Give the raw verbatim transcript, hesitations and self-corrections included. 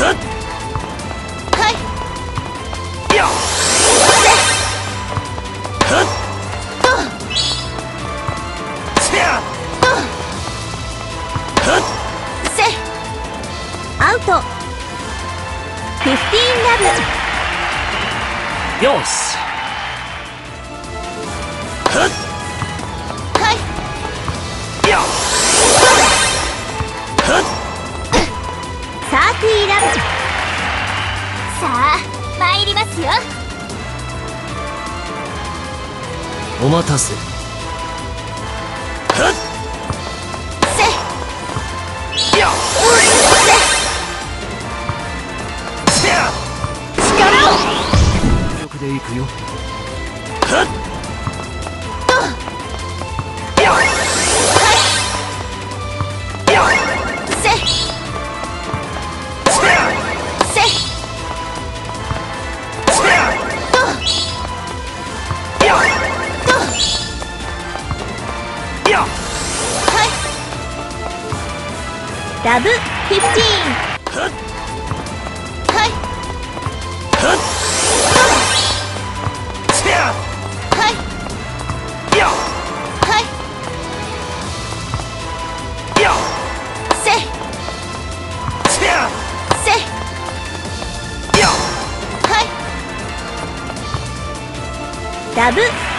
いやアウト。フィフティーンラブ。 よし。いやサーティーラブ。さあ参りますよ。 お待たせ。いや力を力でいくよ。いやいやラブフィフティーン。ラブ